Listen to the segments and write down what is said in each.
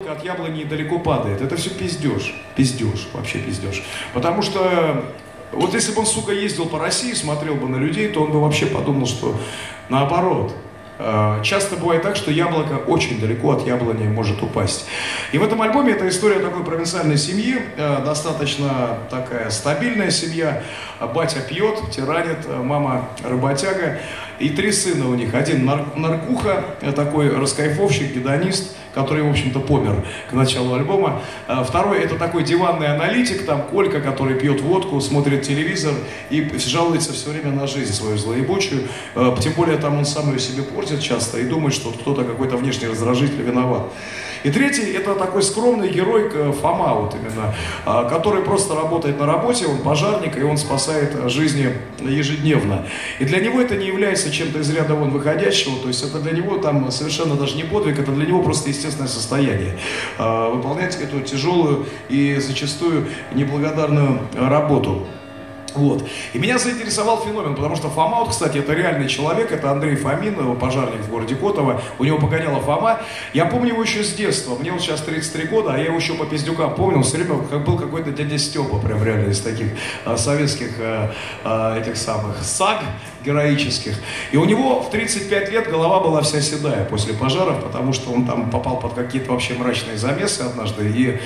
от яблони далеко падает. Это все пиздеж. Пиздеж, вообще пиздеж. Потому что вот если бы он, сука, ездил по России, смотрел бы на людей, то он бы вообще подумал, что наоборот. Часто бывает так, что яблоко очень далеко от яблони может упасть. И в этом альбоме это история такой провинциальной семьи, достаточно такая стабильная семья. Батя пьет, тиранит, мама работяга. И 3 сына у них. Один наркуха, такой раскайфовщик, гедонист, который, в общем-то, помер к началу альбома. Второй — это такой диванный аналитик, там, Колька, который пьет водку, смотрит телевизор и жалуется все время на жизнь свою злоебучую. Тем более, там он сам ее себе портит часто и думает, что кто-то, какой-то внешний раздражитель виноват. И третий — это такой скромный герой Фома, вот именно, который просто работает на работе, он пожарник, и он спасает жизни ежедневно. И для него это не является чем-то из ряда вон выходящего, то есть это для него там совершенно даже не подвиг, это для него просто естественное состояние. Выполнять эту тяжелую и зачастую неблагодарную работу. Вот. И меня заинтересовал феномен, потому что Фома, вот, кстати, это реальный человек, это Андрей Фомин, пожарник в городе Котово, у него погоняла Фома. Я помню его еще с детства, мне вот сейчас 33 года, а я его еще по пиздюкам помню, все время был какой-то дядя Степа, прям реально из таких советских этих самых саг героических. И у него в 35 лет голова была вся седая после пожаров, потому что он там попал под какие-то вообще мрачные замесы однажды, и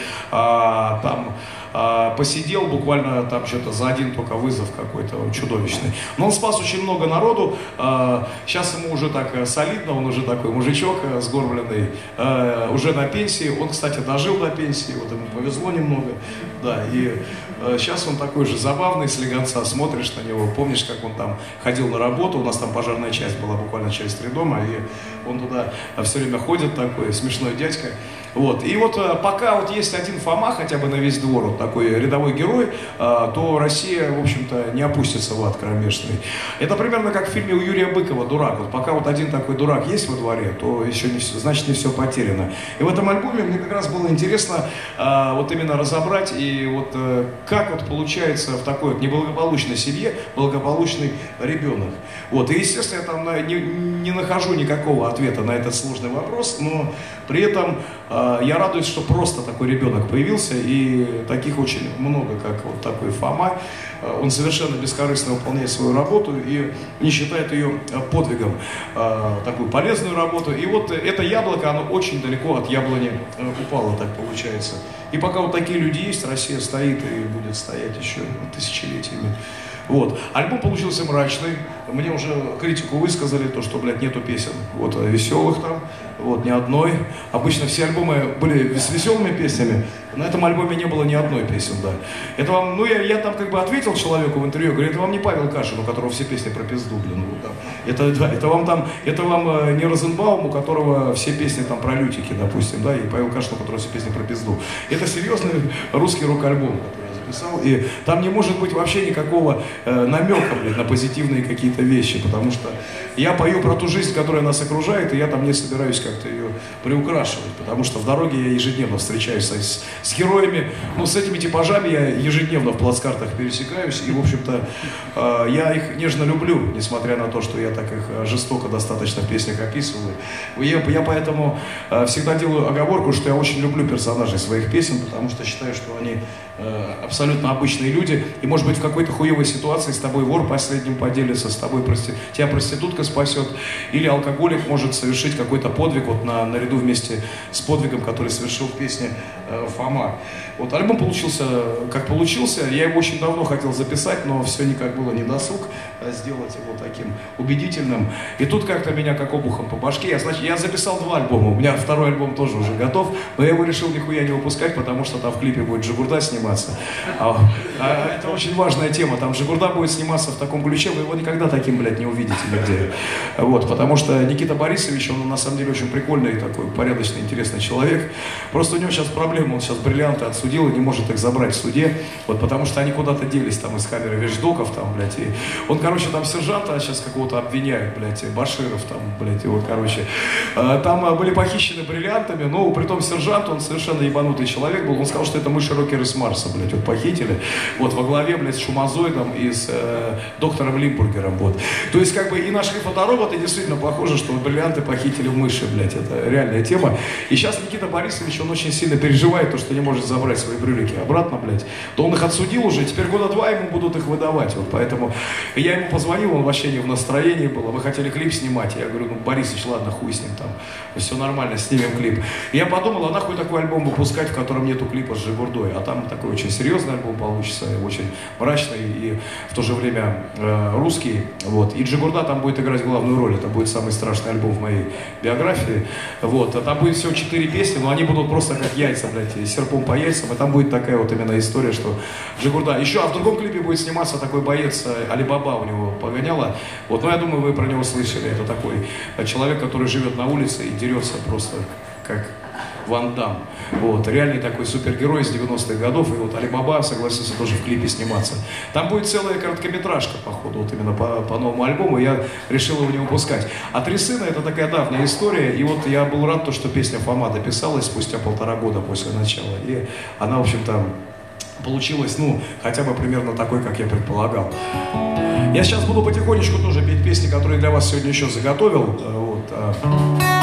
там посидел буквально там что-то за один только вызов какой-то чудовищный. Но он спас очень много народу. Сейчас ему уже так солидно, он уже такой мужичок сгорбленный, уже на пенсии. Он, кстати, дожил до пенсии, вот ему повезло немного. Да, и сейчас он такой же забавный, слегонца, смотришь на него, помнишь, как он там ходил на работу, у нас там пожарная часть была буквально через 3 дома, и он туда все время ходит такой, смешной дядька. Вот. И вот пока вот есть один Фома, хотя бы на весь двор, вот такой рядовой герой, то Россия, в общем-то, не опустится в ад кромешный. Это примерно как в фильме у Юрия Быкова «Дурак». Вот пока вот один такой дурак есть во дворе, то еще не все, значит, не все потеряно. И в этом альбоме мне как раз было интересно вот именно разобрать, и вот как вот получается в такой вот неблагополучной семье благополучный ребенок. Вот. И, естественно, я там не нахожу никакого ответа на этот сложный вопрос, но при этом я радуюсь, что просто такой ребенок появился, и таких очень много, как вот такой Фома. Он совершенно бескорыстно выполняет свою работу и не считает ее подвигом, такую полезную работу. И вот это яблоко, оно очень далеко от яблони упало, так получается. И пока вот такие люди есть, Россия стоит и будет стоять еще тысячелетиями. Вот. Альбом получился мрачный. Мне уже критику высказали, то, что, блядь, нету песен вот веселых там, вот, ни одной. Обычно все альбомы были с веселыми песнями. На этом альбоме не было ни одной песен, да. Это вам, ну, я там как бы ответил человеку в интервью, говорю, это вам не Павел Кашин, у которого все песни про пизду, блин. Вот, там. Это вам не Розенбаум, у которого все песни там про лютики, допустим, да, и Павел Кашин, у которого все песни про пизду. Это серьезный русский рок-альбом, который я записал, и там не может быть вообще никакого намека, блин, на позитивные какие-то вещи, потому что я пою про ту жизнь, которая нас окружает, и я там не собираюсь как-то ее приукрашивать, потому что в дороге я ежедневно встречаюсь с героями, ну, с этими типажами я ежедневно в плацкартах пересекаюсь, и, в общем-то, я их нежно люблю, несмотря на то, что я так их жестоко достаточно в песнях описываю. Я поэтому всегда делаю оговорку, что я очень люблю персонажей своих песен, потому что считаю, что они абсолютно обычные люди, и, может быть, в какой-то хуевой ситуации с тобой вор последним поделится, с тобой тебя проститутка спасет, или алкоголик может совершить какой-то подвиг вот наряду вместе с подвигом, который совершил в песне Фома. Вот альбом получился, как получился, я его очень давно хотел записать, но все никак было не досуг сделать его таким убедительным. И тут как-то меня как обухом по башке. Я записал 2 альбома, у меня второй альбом тоже уже готов, но я его решил нихуя не выпускать, потому что там в клипе будет Джигурда сниматься. Это очень важная тема, там Джигурда будет сниматься в таком ключе, вы его никогда таким, блядь, не увидите нигде. Вот, потому что Никита Борисович, он на самом деле очень прикольный такой, порядочный, интересный человек. Просто у него сейчас проблема, он сейчас бриллианты отсудил и не может их забрать в суде, вот, потому что они куда-то делись там из камеры вещдоков, там, блядь, и он, короче, там сержанта сейчас какого-то обвиняет, блядь, Баширов там, блядь, и вот, короче, там были похищены бриллиантами, но при том сержант, он совершенно ебанутый человек был, он сказал, что это мыши-рокеры с Марса, блядь, вот похитили, вот, во главе, блядь, с Шумазоидом и с доктором Лимбургером, вот. То есть, как бы, и нашли фотороботы, действительно похоже, что бриллианты похитили мыши, блядь, это реальная тема. И сейчас Никита Борисович, он очень сильно переживает, то, что не может забрать свои брюлики обратно, блядь. То он их отсудил уже, теперь года 2 ему будут их выдавать. Вот поэтому я ему позвонил, он вообще не в настроении был. Мы хотели клип снимать. Я говорю, ну, Борисович, ладно, хуй с ним там. Все нормально, снимем клип. И я подумал, а нахуй такой альбом выпускать, в котором нету клипа с Жигурдой. А там такой очень серьезный альбом получится, очень мрачный и в то же время русский. Вот. И Жигурда там будет играть главную роль. Это будет самый страшный альбом в моей биографии. Вот. А там будет всего 4 песни, но они будут просто как яйца, блядь, серпом по яйцам. И там будет такая вот именно история, что Жигурда. Еще, а в другом клипе будет сниматься такой боец Али Баба, у него погоняла. Вот. Но я думаю, вы про него слышали. Это такой человек, который живет на улице и дерется просто как Ван Дам. Вот. Реальный такой супергерой из 90-х годов. И вот Али Баба согласился тоже в клипе сниматься. Там будет целая короткометражка, походу, вот именно по новому альбому. Я решил его не выпускать. А «Три сына» — это такая давняя история. И вот я был рад, что песня Фома дописалась спустя 1,5 года после начала. И она, в общем-то, получилась, ну, хотя бы примерно такой, как я предполагал. Я сейчас буду потихонечку тоже петь песни, которые для вас сегодня еще заготовил. Вот.